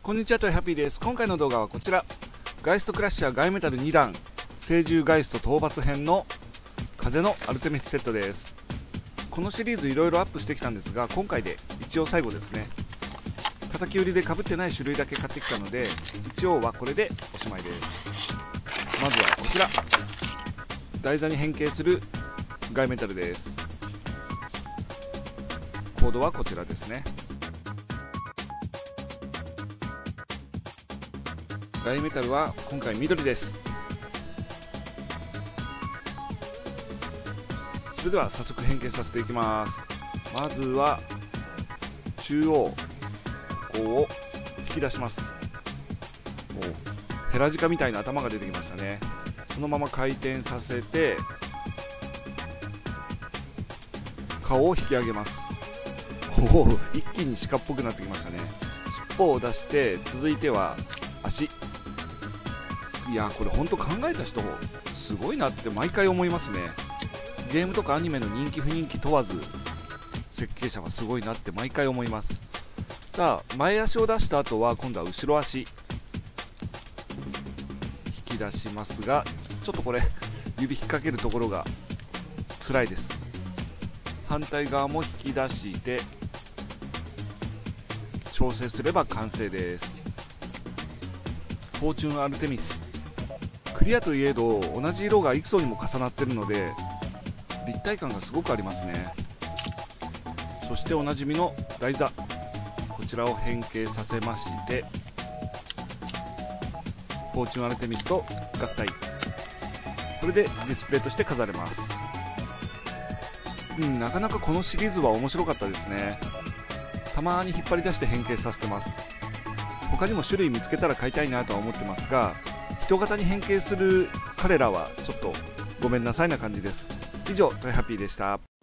こんにちは、トイハッピーです。今回の動画はこちら、ガイストクラッシャーガイメタル2弾聖獣ガイスト討伐編の風のアルテミスセットです。このシリーズいろいろアップしてきたんですが、今回で一応最後ですね。叩き売りで被ってない種類だけ買ってきたので、一応はこれでおしまいです。まずはこちら、台座に変形するガイメタルです。コードはこちらですね。ガイメタルは今回緑です。それでは早速変形させていきます。まずは中央ここを引き出します。ヘラジカみたいな頭が出てきましたね。そのまま回転させて顔を引き上げます。一気に鹿っぽくなってきましたね。尻尾を出して、続いては足。いやこれ本当考えた人すごいなって毎回思いますね。ゲームとかアニメの人気不人気問わず設計者はすごいなって毎回思います。さあ前足を出した後は今度は後ろ足引き出しますが、ちょっとこれ指引っ掛けるところが辛いです。反対側も引き出して調整すれば完成です。フォーチュンアルテミス、クリアといえど同じ色が幾層にも重なっているので立体感がすごくありますね。そしておなじみの台座、こちらを変形させまして、フォーチュンアルテミスと合体。これでディスプレイとして飾れます。なかなかこのシリーズは面白かったですね。たまに引っ張り出して変形させてます。他にも種類見つけたら買いたいなとは思ってますが、人型に変形する彼らはちょっとごめんなさいな感じです。以上、トイハッピーでした。